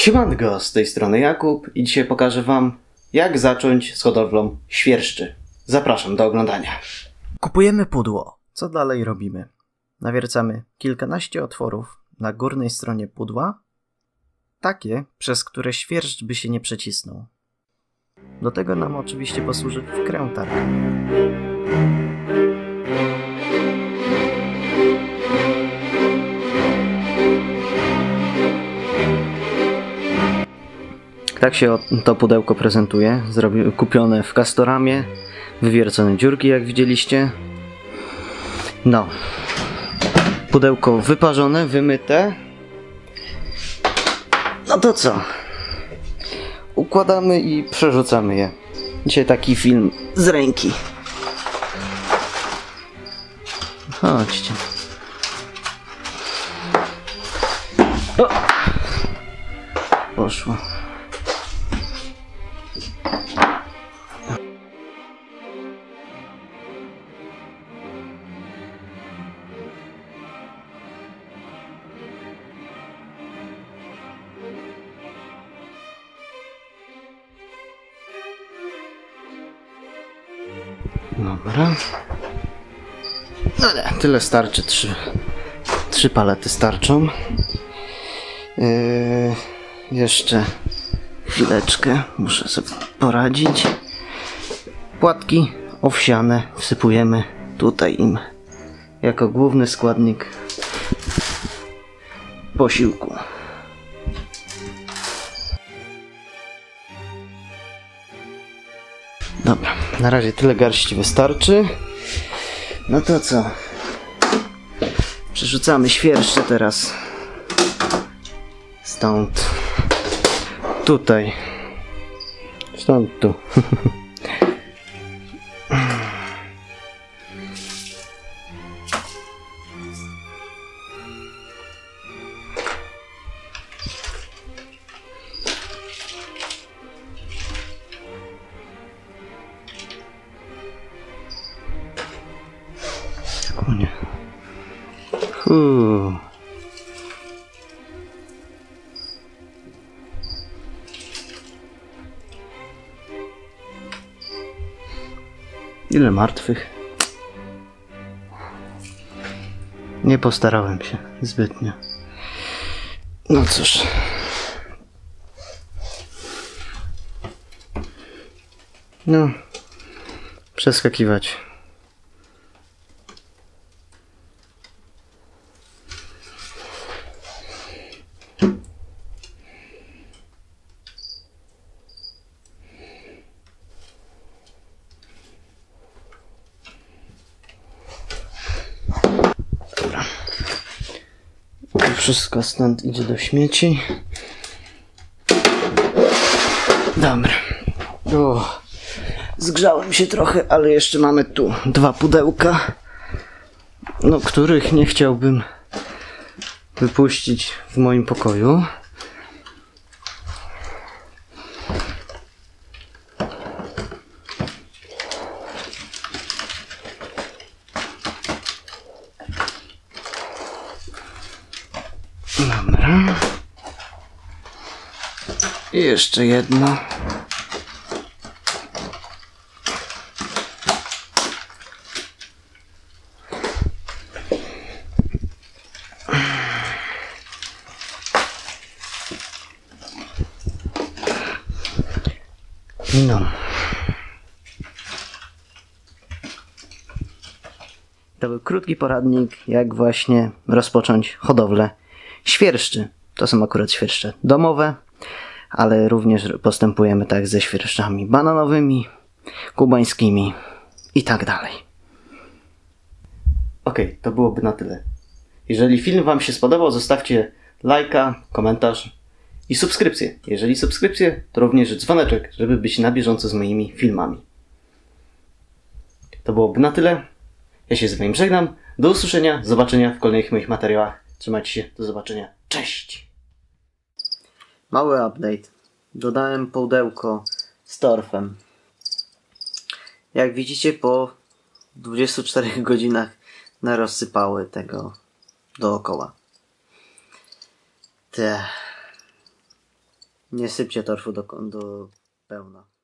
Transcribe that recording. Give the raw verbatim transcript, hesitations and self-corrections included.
Siemanko, z tej strony Jakub i dzisiaj pokażę wam, jak zacząć z hodowlą świerszczy. Zapraszam do oglądania. Kupujemy pudło. Co dalej robimy? Nawiercamy kilkanaście otworów na górnej stronie pudła, takie, przez które świerszcz by się nie przecisnął. Do tego nam oczywiście posłuży wkrętarka. Tak się to pudełko prezentuje. Zrobi, kupione w Castoramie, wywiercone dziurki, jak widzieliście. No. Pudełko wyparzone, wymyte. No to co? Układamy i przerzucamy je. Dzisiaj taki film z ręki. Chodźcie. O! Poszło. Dobra. No nie, tyle starczy. Trzy, trzy palety starczą. Yy, jeszcze chwileczkę. Muszę sobie poradzić. Płatki owsiane wsypujemy tutaj im jako główny składnik posiłku. Dobra, na razie tyle garści wystarczy. No to co? Przerzucamy świerszcze teraz stąd tutaj, stąd tu. Konie. Uuu. Ile martwych? Nie postarałem się zbytnio. No cóż. No. Przeskakiwać. Wszystko stąd idzie do śmieci. Dobra. O, zgrzałem się trochę, ale jeszcze mamy tu dwa pudełka, no, których nie chciałbym wypuścić w moim pokoju. Dobra. I jeszcze jedno. No. To był krótki poradnik, jak właśnie rozpocząć hodowlę świerszczy. To są akurat świerszcze domowe, ale również postępujemy tak ze świerszczami bananowymi, kubańskimi i tak dalej. Ok, to byłoby na tyle. Jeżeli film wam się spodobał, zostawcie lajka, komentarz i subskrypcję. Jeżeli subskrypcję, to również dzwoneczek, żeby być na bieżąco z moimi filmami. To byłoby na tyle. Ja się z wami żegnam. Do usłyszenia, zobaczenia w kolejnych moich materiałach. Trzymajcie się, do zobaczenia. Cześć! Mały update. Dodałem pudełko z torfem. Jak widzicie, po dwudziestu czterech godzinach narozsypały tego dookoła. Te. Nie sypcie torfu do, do pełna.